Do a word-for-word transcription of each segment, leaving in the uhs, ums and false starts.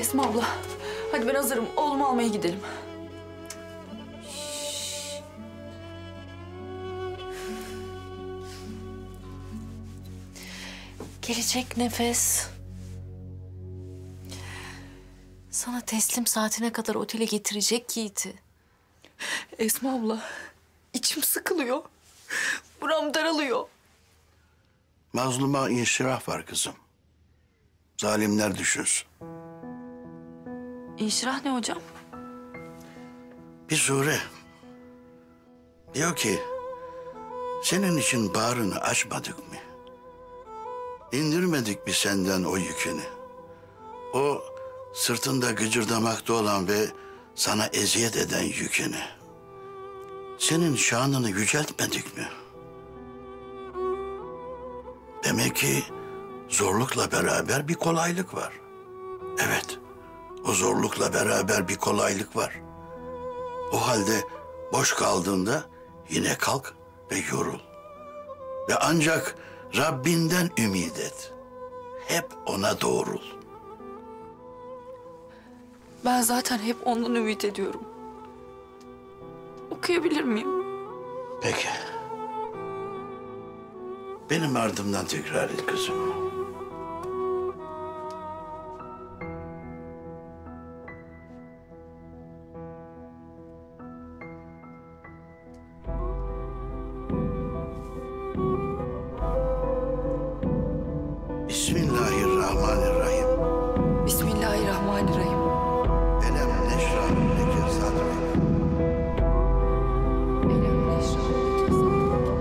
Esma abla, hadi ben hazırım. Oğlumu almaya gidelim. Gelecek Nefes. Sana teslim saatine kadar otele getirecek Yiğit'i. Esma abla, içim sıkılıyor. Buram daralıyor. Mazluma inşirah var kızım. Zalimler düşünsün. İnşirah ne hocam? Bir sure. Diyor ki, senin için bağrını açmadık mı? İndirmedik mi senden o yükünü? O sırtında gıcırdamakta olan ve sana eziyet eden yükünü. Senin şanını yüceltmedik mi? Demek ki zorlukla beraber bir kolaylık var. Evet, o zorlukla beraber bir kolaylık var. O halde boş kaldığında yine kalk ve yorul. Ve ancak Rabbinden ümit et. Hep ona doğrul. Ben zaten hep ondan ümit ediyorum. Okuyabilir miyim? Peki. Benim ardımdan tekrar et kızım. Bismillahirrahmanirrahim. Bismillahirrahmanirrahim. Elem neşrah leke sadrek. Elem neşrah leke sadrek.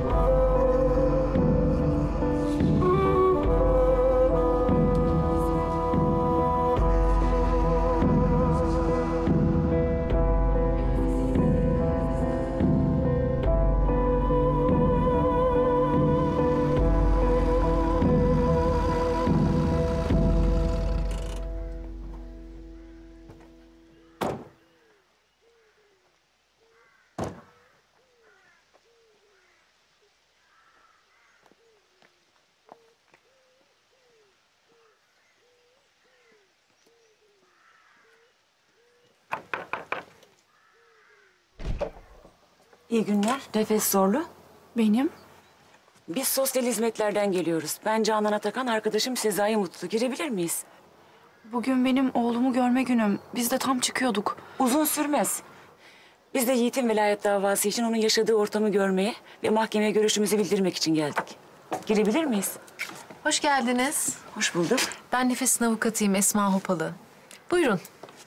İyi günler. Nefes Zorlu. Benim? Biz sosyal hizmetlerden geliyoruz. Ben Canan Atakan, arkadaşım Sezai Mutlu. Girebilir miyiz? Bugün benim oğlumu görme günüm. Biz de tam çıkıyorduk. Uzun sürmez. Biz de Yiğit'in velayet davası için onun yaşadığı ortamı görmeye ve mahkemeye görüşümüzü bildirmek için geldik. Girebilir miyiz? Hoş geldiniz. Hoş bulduk. Ben Nefes'in avukatıyım Esma Hopalı. Buyurun.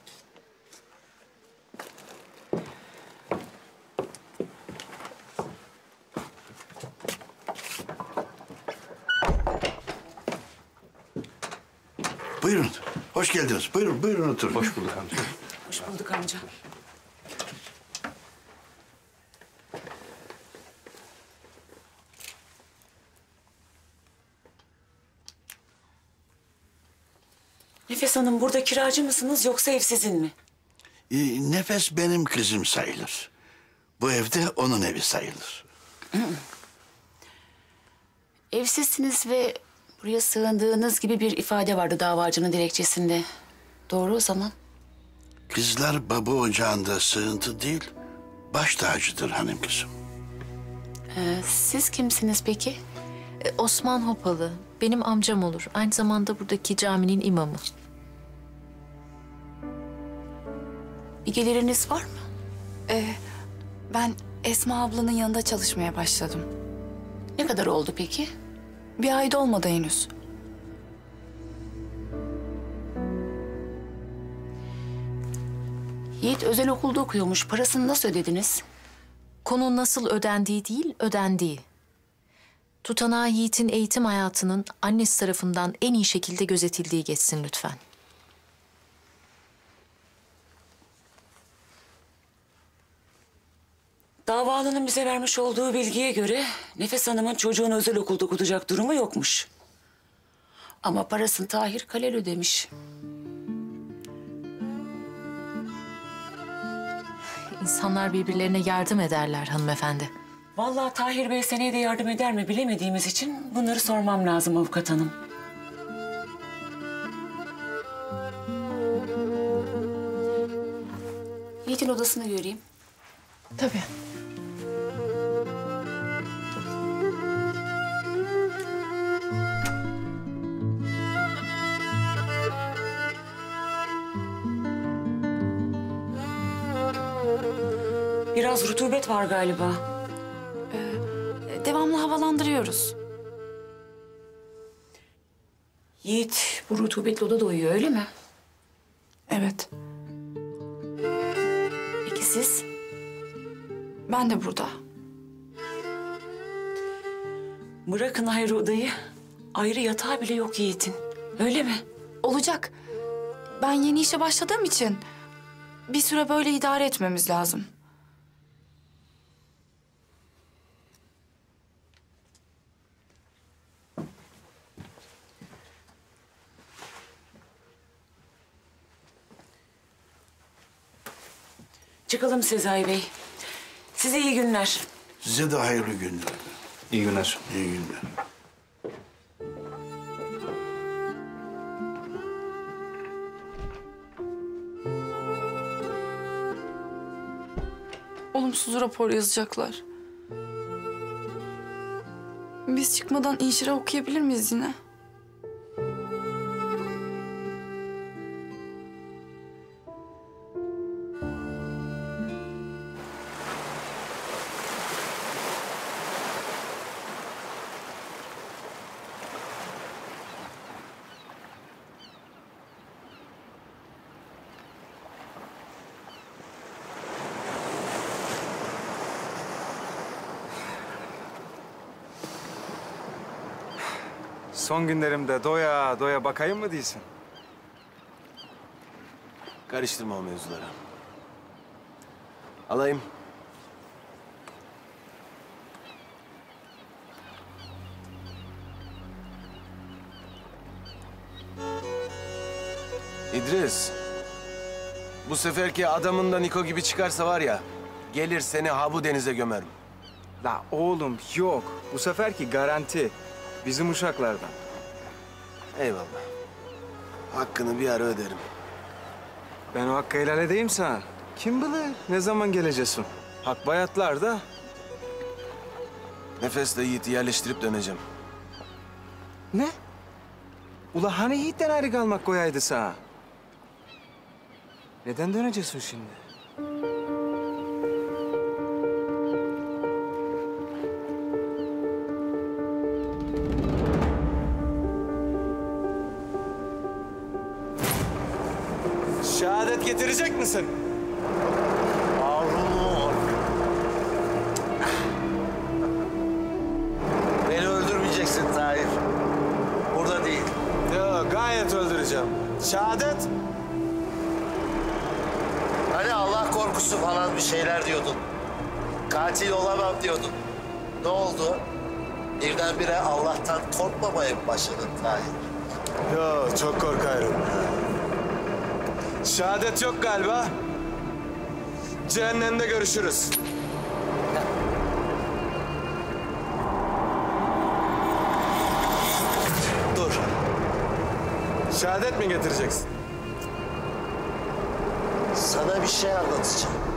Buyurun. Hoş geldiniz. Buyurun, buyurun oturun. Hoş bulduk amca. Hoş bulduk amca. Nefes Hanım, burada kiracı mısınız yoksa ev sizin mi? Ee, Nefes benim kızım sayılır. Bu evde onun evi sayılır. Evsizsiniz ve buraya sığındığınız gibi bir ifade vardı davacının dilekçesinde. Doğru o zaman. Kızlar baba ocağında sığıntı değil, baş tacıdır hanım kızım. Ee, siz kimsiniz peki? Ee, Osman Hopalı. Benim amcam olur. Aynı zamanda buradaki caminin imamı. Bir geliriniz var mı? Ee, ben Esma ablanın yanında çalışmaya başladım. Ne kadar oldu peki? Bir ayda olmadı henüz. Yiğit özel okulda okuyormuş. Parasını nasıl ödediniz? Konu nasıl ödendiği değil, ödendiği. Tutanağı Yiğit'in eğitim hayatının annesi tarafından en iyi şekilde gözetildiği geçsin lütfen. Davalının bize vermiş olduğu bilgiye göre Nefes Hanım'ın çocuğunu özel okulda okutacak durumu yokmuş. Ama parasını Tahir Kalel ödemiş. İnsanlar birbirlerine yardım ederler hanımefendi. Vallahi Tahir Bey seneye de yardım eder mi bilemediğimiz için bunları sormam lazım avukat hanım. Yiğit'in odasını göreyim. Tabii. Biraz rutubet var galiba. Devamlı havalandırıyoruz. Yiğit bu rutubetli odada uyuyor öyle mi? Evet. Peki siz? Ben de burada. Bırakın ayrı odayı. Ayrı yatağı bile yok Yiğit'in. Öyle mi? Olacak. Ben yeni işe başladığım için bir süre böyle idare etmemiz lazım. Çıkalım Sezai Bey. Size iyi günler. Size de hayırlı günler. İyi günler. İyi günler. Olumsuz rapor yazacaklar. Biz çıkmadan inşire okuyabilir miyiz yine? Son günlerimde doya doya bakayım mı değilsin? Karıştırma o mevzuları. Alayım. İdris. Bu seferki adamın da Niko gibi çıkarsa var ya... ...gelir seni ha bu denize gömerim. La oğlum yok. Bu seferki garanti. Bizim uşaklardan. Eyvallah. Hakkını bir ara öderim. Ben o hakkı helal edeyim sana. Kim bilir ne zaman geleceksin? Hak bayatlar da. Nefesle Yiğit'i yerleştirip döneceğim. Ne? Ula hani Yiğit'ten ayrı kalmak koyaydı sana? Neden döneceksin şimdi? Şehadet getirecek misin? Beni öldürmeyeceksin Tahir. Burada değil. Yok, gayet öldüreceğim. Şehadet? Hani Allah korkusu falan bir şeyler diyordun. Katil olamam diyordun. Ne oldu? Birdenbire Allah'tan korkmamaya mı başladın Tahir? Yok, çok korkarım. Şehadet yok galiba. Cehennemde görüşürüz. Dur. Şehadet mi getireceksin? Sana bir şey anlatacağım.